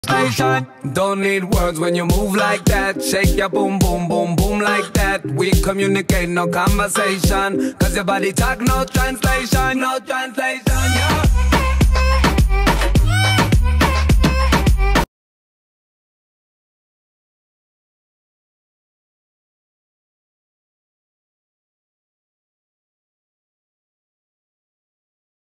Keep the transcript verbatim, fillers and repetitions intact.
Station. Don't need words when you move like that. Shake your boom, boom, boom, boom like that. We communicate, no conversation. Cause your body talk, no translation, no translation, yeah.